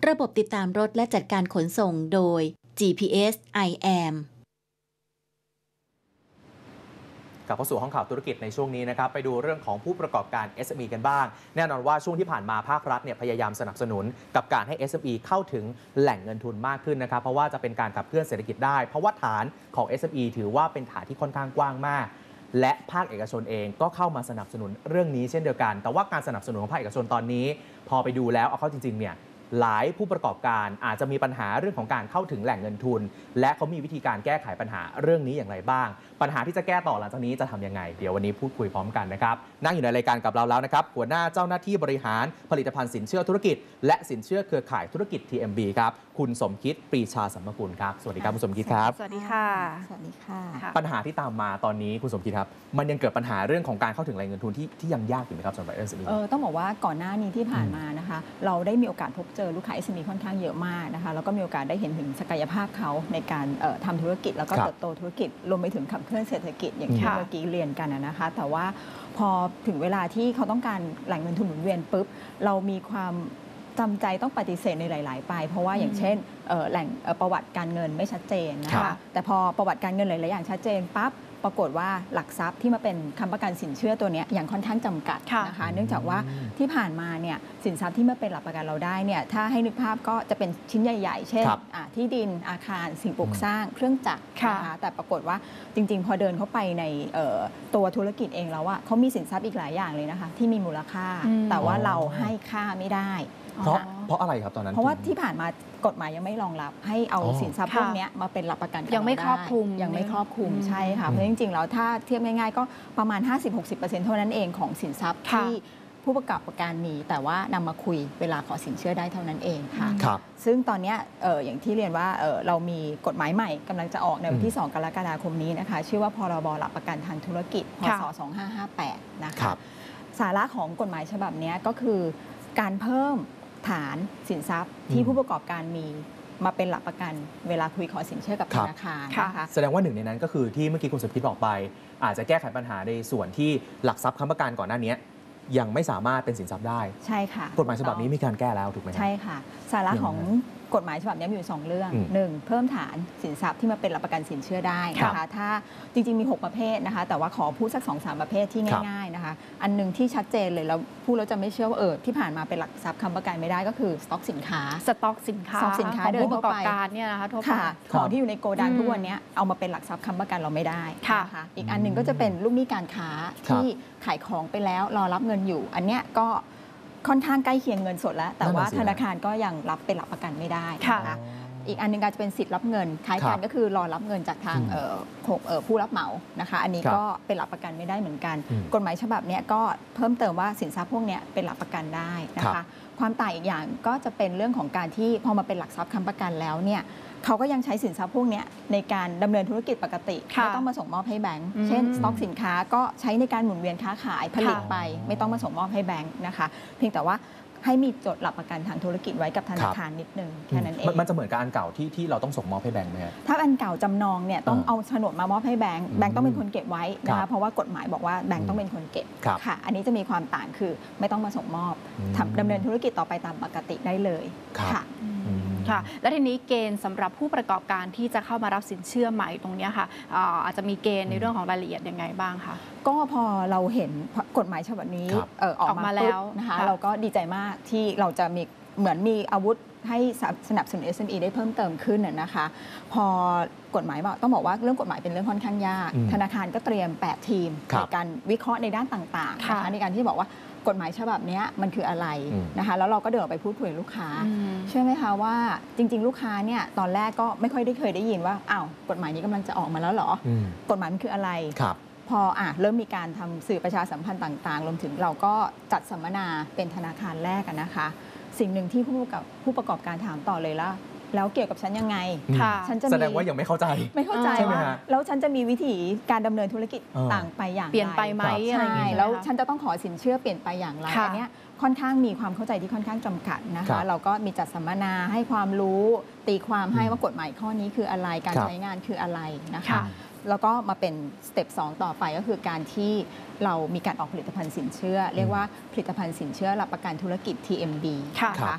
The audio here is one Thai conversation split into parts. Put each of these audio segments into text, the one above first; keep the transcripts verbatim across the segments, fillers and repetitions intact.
ระบบติดตามรถและจัดการขนส่งโดย จี พี เอส ไอ เอ เอ็มกลับเข้าสู่ห้องข่าวธุรกิจในช่วงนี้นะครับไปดูเรื่องของผู้ประกอบการ เอส เอ็ม อี กันบ้างแน่นอนว่าช่วงที่ผ่านมาภาครัฐเนี่ยพยายามสนับสนุนกับการให้ เอส เอ็ม อี เข้าถึงแหล่งเงินทุนมากขึ้นนะครับเพราะว่าจะเป็นการขับเคลื่อนเศรษฐกิจได้เพราะว่าฐานของ เอส เอ็ม อี ถือว่าเป็นฐานที่ค่อนข้างกว้างมากและภาคเอกชนเองก็เข้ามาสนับสนุนเรื่องนี้เช่นเดียวกันแต่ว่าการสนับสนุนของภาคเอกชนตอนนี้พอไปดูแล้วเอาเข้าจริงๆเนี่ยหลายผู้ประกอบการอาจจะมีปัญหาเรื่องของการเข้าถึงแหล่งเงินทุนและเขามีวิธีการแก้ไขปัญหาเรื่องนี้อย่างไรบ้างปัญหาที่จะแก้ต่อหลังจากนี้จะทำยังไงเดี๋ยววันนี้พูดคุยพร้อมกันนะครับนั่งอยู่ในรายการกับเราแล้วนะครับหัวหน้าเจ้าหน้าที่บริหารผลิตภัณฑ์สินเชื่อธุรกิจและสินเชื่อเครือข่ายธุรกิจ ที เอ็ม บี ครับคุณสมคิดปรีชาสัมมกุลครับสวัสดีครับคุณสมคิดครับสวัสดีค่ะสวัสดีค่ะปัญหาที่ตามมาตอนนี้คุณสมคิดครับมันยังเกิดปัญหาเรื่องของการเข้าถึงแหล่งเงินทุนที่ที่ยังยากอยู่ไหมครับสำหรับ เอส เอ็ม อีเออต้องบอกว่าก่อนหน้านี้ที่ผ่านมานะคะเราได้มีโอกาสพบเจอลูกค้า เอส เอ็ม อี ค่อนข้างเยอะมากนะคะแล้วก็มีโอกาสได้เห็นถึงศักยภาพเขาในการทำธุรกิจแล้วก็เติบโตธุรกิจรวมไปถึงขับเคลื่อนเศรษฐกิจอย่างที่เมื่อกี้เรียนกันนะคะแต่ว่าพอถึงเวลาที่เขาต้องการแหล่งเงินทุนหมุนเวียนปุ๊บเรามีความจำใจต้องปฏิเสธในหลายๆไปเพราะว่าอย่างเช่นแหล่งประวัติการเงินไม่ชัดเจนนะคะแต่พอประวัติการเงินหลายๆอย่างชัดเจนปั๊บปรากฏว่าหลักทรัพย์ที่มาเป็นค้ำประกันสินเชื่อตัวนี้ยังค่อนข้างจำกัดนะคะเนื่องจากว่าที่ผ่านมาเนี่ยสินทรัพย์ที่มาเป็นหลักประกันเราได้เนี่ยถ้าให้นึกภาพก็จะเป็นชิ้นใหญ่ๆเช่นที่ดินอาคารสิ่งปลูกสร้างเครื่องจักรนะคะแต่ปรากฏว่าจริงๆพอเดินเข้าไปในตัวธุรกิจเองแล้วว่าเขามีสินทรัพย์อีกหลายอย่างเลยนะคะที่มีมูลค่าแต่ว่าเราให้ค่าไม่ได้เพราะเพราะอะไรครับตอนนั้นเพราะว่าที่ผ่านมากฎหมายยังไม่รองรับให้เอาสินทรัพย์พวกนี้มาเป็นหลักประกันยังไม่ครอบคลุมยังไม่ครอบคลุมใช่ค่ะเพราะจริงๆแล้วถ้าเทียบง่ายๆก็ประมาณ ห้าสิบถึงหกสิบเปอร์เซ็นต์ เท่านั้นเองของสินทรัพย์ที่ผู้ประกอบการมีแต่ว่านำมาคุยเวลาขอสินเชื่อได้เท่านั้นเองค่ะซึ่งตอนนี้ อ, อ, อย่างที่เรียนว่า เ, เรามีกฎหมายใหม่กำลังจะออกในวันที่สองกรกฎาคมนี้นะคะชื่อว่าพรบหลักประกันทางธุรกิจพ.ศ. สองพันห้าร้อยห้าสิบแปดนะคะสาระของกฎหมายฉบับนี้ก็คือการเพิ่มฐานสินทรัพย์ที่ผู้ประกอบการมีมาเป็นหลักประกันเวลาคุยขอสินเชื่อกับธนาคารนะคะแสดงว่าหนึ่งในนั้นก็คือที่เมื่อกี้คุณสมคิดบอกไปอาจจะแก้ไขปัญหาในส่วนที่หลักทรัพย์ค้ำประกันก่อนหน้านี้ยังไม่สามารถเป็นสินทรัพย์ได้ใช่ค่ะกฎหมายฉบับนี้มีการแก้แล้วถูกไหมใช่ค่ะสาระของกฎหมายฉบับนี้มีอยู่สองเรื่องหนึ่งเพิ่มฐานสินทรัพย์ที่มาเป็นหลักประกันสินเชื่อได้นะคะถ้าจริงๆมีหกประเภทนะคะแต่ว่าขอพูดสัก สองถึงสาม ประเภทที่ง่ายๆนะคะอันนึงที่ชัดเจนเลยแล้วพูดแล้วจะไม่เชื่อว่าเออที่ผ่านมาเป็นหลักทรัพย์ค้ำประกันไม่ได้ก็คือสต็อกสินค้าสต็อกสินค้าสินค้าเดินเข้าไปเนี่ยนะคะทั่วไปของที่อยู่ในโกดังทุกวันนี้เอามาเป็นหลักทรัพย์ค้ำประกันเราไม่ได้นะคะอีกอันนึงก็จะเป็นลูกหนี้การค้าที่ขายของไปแล้วรอรับเงินอยู่อันเนี้ยก็ค่อนข้างใกล้เคียงเงินสดแล้วแต่ว่าธนาคารก็ยังรับเป็นหลักประกันไม่ได้นะคะอีกอันนึงก็จะเป็นสิทธิ์รับเงินคล้ายกันก็คือรอรับเงินจากทางผู้รับเหมานะคะอันนี้ก็เป็นหลักประกันไม่ได้เหมือนกันกฎหมายฉบับนี้ก็เพิ่มเติมว่าสินทรัพย์พวกนี้เป็นหลักประกันได้นะคะความต่างอีกอย่างก็จะเป็นเรื่องของการที่พอมาเป็นหลักทรัพย์ค้ำประกันแล้วเนี่ยเขาก็ยังใช้สินทรัพย์พวกนี้ในการดำเนินธุรกิจปกติไม่ต้องมาส่งมอบให้แบงก์เช่นสต็อกสินค้าก็ใช้ในการหมุนเวียนค้าขายผลิตไปไม่ต้องมาส่งมอบให้แบงก์นะคะเพียงแต่ว่าให้มีจดหลักประกันทางธุรกิจไว้กับธนาคารนิดนึงแค่นั้นเองมันจะเหมือนกับอันเก่าที่ที่เราต้องส่งมอบให้แบงก์ไหมครับถ้าอันเก่าจำนองเนี่ยต้องเอาโฉนดมามอบให้แบงก์แบงก์ต้องเป็นคนเก็บไว้นะคะเพราะว่ากฎหมายบอกว่าแบงก์ต้องเป็นคนเก็บค่ะอันนี้จะมีความต่างคือไม่ต้องมาส่งมอบดำเนินธุรกิจต่อไปตามปกติได้เลยค่ะค่ะและทีนี้เกณฑ์สำหรับผู้ประกอบการที่จะเข้ามารับสินเชื่อใหม่ตรงนี้ค่ะอาจจะมีเกณฑ์ในเรื่องของรายละเอียดยังไงบ้างคะก็พอเราเห็นกฎหมายฉบับนี้ออกมาแล้วนะคะเราก็ดีใจมากที่เราจะมีเหมือนมีอาวุธให้สนับสนุน เอส เอ็ม อี ได้เพิ่มเติมขึ้นนะคะพอกฎหมายบอกต้องบอกว่าเรื่องกฎหมายเป็นเรื่องค่อนข้างยากธนาคารก็เตรียมแปดทีมในการวิเคราะห์ในด้านต่างๆนะคะในการที่บอกว่ากฎหมายฉบับนี้มันคืออะไรนะคะแล้วเราก็เดินออกไปพูดคุยกับลูกค้าเชื่อไหมคะว่าจริงๆลูกค้าเนี่ยตอนแรกก็ไม่ค่อยได้เคยได้ยินว่าอ้าวกฎหมายนี้กำลังจะออกมาแล้วเหรอกฎหมายมันคืออะไรพออ่ะเริ่มมีการทำสื่อประชาสัมพันธ์ต่างๆรวมถึงเราก็จัดสัมมนาเป็นธนาคารแรกนะคะสิ่งหนึ่งที่ผู้กับผู้ประกอบการถามต่อเลยละแล้วเกี่ยวกับฉันยังไงฉันจะแสดงว่ายังไม่เข้าใจไม่เข้าใจว่าแล้วฉันจะมีวิธีการดำเนินธุรกิจต่างไปอย่างไรเปลี่ยนไปไหมอะไรอย่างเงี้ยแล้วฉันจะต้องขอสินเชื่อเปลี่ยนไปอย่างไรอันนี้ค่อนข้างมีความเข้าใจที่ค่อนข้างจำกัดนะคะเราก็มีจัดสัมมนาให้ความรู้ตีความให้ว่ากฎหมายข้อนี้คืออะไรการใช้งานคืออะไรนะคะแล้วก็มาเป็นสเต็ปสองต่อไปก็คือการที่เรามีการออกผลิตภัณฑ์สินเชื่อเรียกว่าผลิตภัณฑ์สินเชื่อหลักประกันธุรกิจ ที เอ็ม บี นะคะ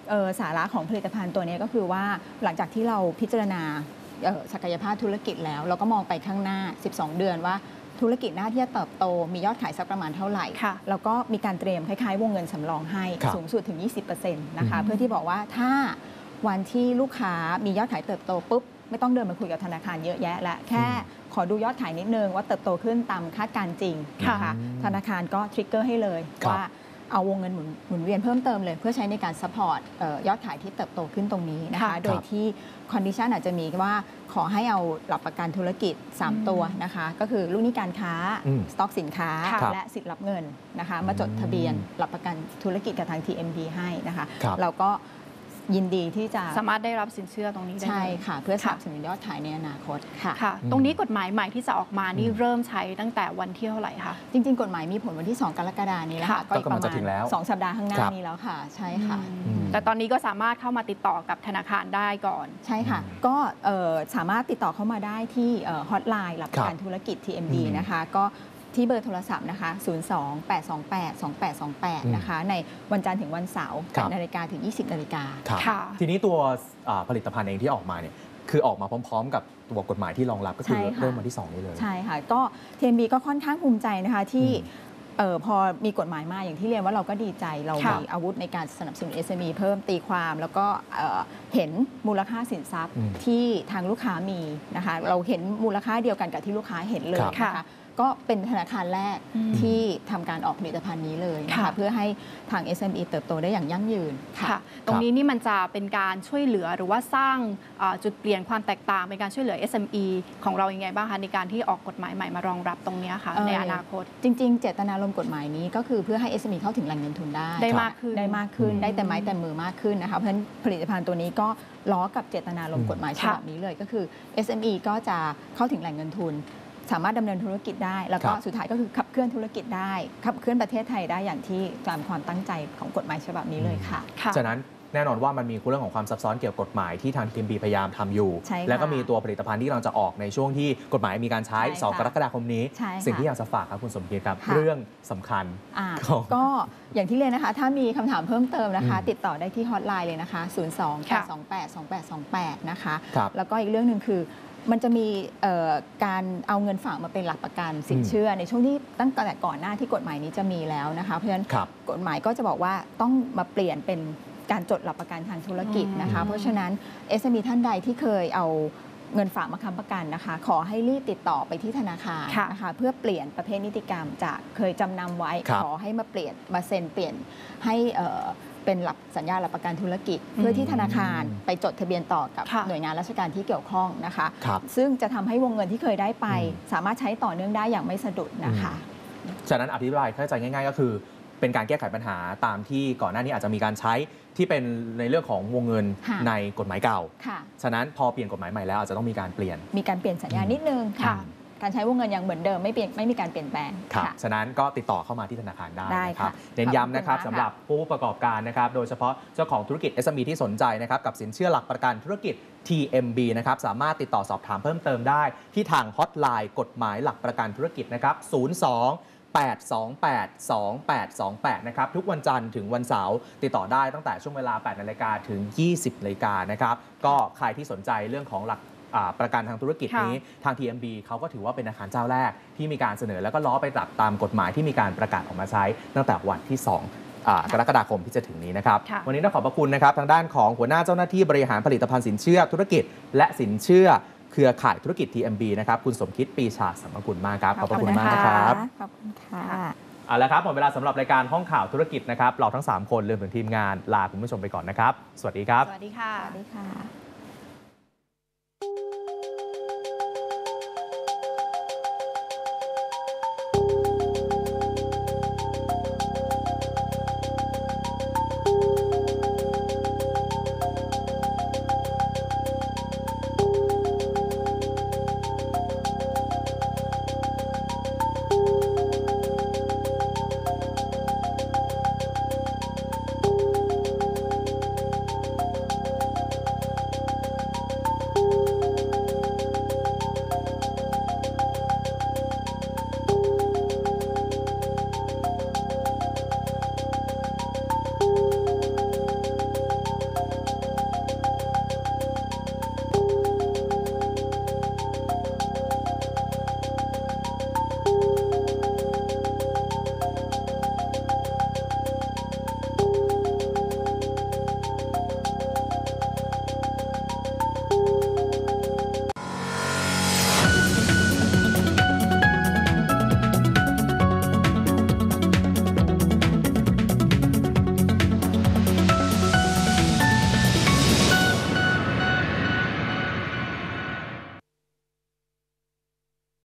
เอ่อสาระของผลิตภัณฑ์ตัวนี้ก็คือว่าหลังจากที่เราพิจารณาเอ่อศักยภาพธุรกิจแล้วเราก็มองไปข้างหน้าสิบสองเดือนว่าธุรกิจหน้าที่จะเติบโตมียอดขายสักประมาณเท่าไหร่แล้วก็มีการเตรียมคล้ายๆวงเงินสำรองให้สูงสุดถึง ยี่สิบเปอร์เซ็นต์ นะคะเพื่อที่บอกว่าถ้าวันที่ลูกค้ามียอดขายเติบโตปุ๊บไม่ต้องเดินมาคุยกับธนาคารเยอะแยะและแค่ขอดูยอดขายนิดนึงว่าเติบโตขึ้นตามคาดการณ์จริงนะคะธนาคารก็ทริกเกอร์ให้เลยว่าเอาวงเงินหมุนหมุนเวียนเพิ่มเติมเลยเพื่อใช้ในการซัพพอร์ตยอดขายที่เติบโตขึ้นตรงนี้นะคะโดยที่คอนดิชันอาจจะมีว่าขอให้เอาหลักประกันธุรกิจสามตัวนะคะก็คือลูกหนี้การค้าสต็อกสินค้าและสิทธิ์รับเงินนะคะมาจดทะเบียนหลักประกันธุรกิจกับทาง ที เอ็ม บี ให้นะคะเราก็ยินดีที่จะสามารถได้รับสินเชื่อตรงนี้ได้ใช่ค่ะเพื่อสนับสนุนยอดขายในอนาคตค่ะค่ะตรงนี้กฎหมายใหม่ที่จะออกมานี่เริ่มใช้ตั้งแต่วันที่เท่าไหร่คะจริงๆกฎหมายมีผลวันที่สองกรกฎาคมนี้แล้วค่ะก็ประมาณสองสัปดาห์ข้างหน้านี้แล้วค่ะใช่ค่ะแต่ตอนนี้ก็สามารถเข้ามาติดต่อกับธนาคารได้ก่อนใช่ค่ะก็สามารถติดต่อเข้ามาได้ที่ฮอตไลน์หลักประกันธุรกิจ ที เอ็ม บี นะคะก็ที่เบอร์โทรศัพท์นะคะ ศูนย์ สอง แปด สอง แปด สอง แปด สอง แปด นะคะในวันจันทร์ถึงวันเสาร์ แปด นาฬิกาถึง ยี่สิบ นาฬิกาค่ะทีนี้ตัวผลิตภัณฑ์เองที่ออกมาเนี่ยคือออกมาพร้อมๆกับตัวกฎหมายที่รองรับก็คือเริ่มวันที่สองนี้เลยใช่ค่ะก็ ที เอ็ม บี ก็ค่อนข้างภูมิใจนะคะที่ออพอมีกฎหมายมาอย่างที่เรียนว่าเราก็ดีใจเรามีอาวุธในการสนับสนุน เอส เอ็ม อี เพิ่มตีความแล้วก็เห็นมูลค่าสินทรัพย์ที่ทางลูกค้ามีนะคะเราเห็นมูลค่าเดียวกันกับที่ลูกค้าเห็นเลยนะคะก็เป็นธนาคารแรกที่ทำการออกผลิตภัณฑ์นี้เลยนะคะเพื่อให้ทาง เอส เอ็ม อี เติบโตได้อย่างยั่งยืนค่ะตรงนี้นี่มันจะเป็นการช่วยเหลือหรือว่าสร้างจุดเปลี่ยนความแตกต่างเป็นการช่วยเหลือ เอส เอ็ม อี ของเราอย่างไรบ้างคะในการที่ออกกฎหมายใหม่มารองรับตรงนี้ค่ะในอนาคตจริงๆเจตนารมณ์กฎหมายนี้ก็คือเพื่อให้ เอส เอ็ม อี เข้าถึงแหล่งเงินทุนได้ได้มากขึ้นได้มากขึ้นได้แต่ไม้แต่มือมากขึ้นนะคะเพราะฉะนั้นผลิตภัณฑ์ตัวนี้ก็ล้อกับเจตนารมณ์กฎหมายฉบับนี้เลยก็คือ เอส เอ็ม อี ก็จะเข้าถึงแหล่งเงินทุนสามารถดำเนินธุรกิจได้แล้วก็สุดท้ายก็คือขับเคลื่อนธุรกิจได้ขับเคลื่อนประเทศไทยได้อย่างที่ตามความตั้งใจของกฎหมายฉบับนี้เลยค่ะฉะนั้นแน่นอนว่ามันมีเรื่องของความซับซ้อนเกี่ยวกับกฎหมายที่ทาง ที เอ็ม บี พยายามทำอยู่แล้วก็มีตัวผลิตภัณฑ์ที่เราจะออกในช่วงที่กฎหมายมีการใช้สองกรกฎาคมนี้สิ่งที่อยากจะฝากครับคุณสมเกียรติครับเรื่องสำคัญก็อย่างที่เรียนนะคะถ้ามีคำถามเพิ่มเติมนะคะติดต่อได้ที่ฮอตไลน์เลยนะคะ ศูนย์ สอง แปด สอง แปด สอง แปด สอง แปด นะคะแล้วก็อีกเรื่องหนึ่งคือมันจะมีการเอาเงินฝากมาเป็นหลักประกันสินเชื่อในช่วงที่ตั้งแต่ก่อนหน้าที่กฎหมายนี้จะมีแล้วนะคะเพราะฉะนั้นกฎหมายก็จะบอกว่าต้องมาเปลี่ยนเป็นการจดหลักประกันทางธุรกิจนะคะเพราะฉะนั้น เอส เอ็ม อี ท่านใดที่เคยเอาเงินฝากมาค้ำประกันนะคะขอให้รีบติดต่อไปที่ธนาคารนะคะเพื่อเปลี่ยนประเภทนิติกรรมจากเคยจำนำไว้ขอให้มาเปลี่ยนมาเซ็นเปลี่ยนให้เป็นหลักสัญญาหลักประกันธุรกิจเพื่อที่ธนาคารไปจดทะเบียนต่อกับหน่วยงานราชการที่เกี่ยวข้องนะคะซึ่งจะทำให้วงเงินที่เคยได้ไปสามารถใช้ต่อเนื่องได้อย่างไม่สะดุดนะคะฉะนั้นอธิบายเข้าใจง่ายๆก็คือเป็นการแก้ไขปัญหาตามที่ก่อนหน้านี้อาจจะมีการใช้ที่เป็นในเรื่องของวงเงินในกฎหมายเก่าฉะนั้นพอเปลี่ยนกฎหมายใหม่แล้วอาจจะต้องมีการเปลี่ยนมีการเปลี่ยนสัญญานิดนึงค่ะการใช้วงเงินยังเหมือนเดิมไม่เปลี่ยนไม่มีการเปลี่ยนแปลงครับฉะนั้นก็ติดต่อเข้ามาที่ธนาคารได้นะครับเน้นย้ำนะครับสำหรับผู้ประกอบการนะครับโดยเฉพาะเจ้าของธุรกิจ เอส เอ็ม อี ที่สนใจนะครับกับสินเชื่อหลักประกันธุรกิจ ที เอ็ม บี นะครับสามารถติดต่อสอบถามเพิ่มเติมได้ที่ทางฮอตไลน์กฎหมายหลักประกันธุรกิจนะครับศูนย์ สอง แปด สอง แปด สอง แปด สอง แปดนะครับทุกวันจันทร์ถึงวันเสาร์ติดต่อได้ตั้งแต่ช่วงเวลา แปด นาฬิกาถึง ยี่สิบ นาฬิกานะครับก็ใครที่สนใจเรื่องของหลักประกันทางธุรกิจนี้ทาง ที เอ็ม บี เขาก็ถือว่าเป็นธนาคารเจ้าแรกที่มีการเสนอแล้วก็ล้อไปตามตามกฎหมายที่มีการประกาศออกมาใช้ตั้งแต่วันที่ สอง กรกฎาคมที่จะถึงนี้นะครับวันนี้ต้องขอบพระคุณนะครับทางด้านของหัวหน้าเจ้าหน้าที่บริหารผลิตภัณฑ์สินเชื่อธุรกิจและสินเชื่อเครือข่ายธุรกิจ ที เอ็ม บี นะครับคุณสมคิดปีชาสัมภกุลมากครับขอบพระคุณมากนะครับขอบคุณค่ะเอาละครับหมดเวลาสำหรับรายการห้องข่าวธุรกิจนะครับเราทั้งสามคนรวมถึงทีมงานลาคุณผู้ชมไปก่อนนะครับสวัสดีครับสวัสดีค่ะสวัสดีค่ะ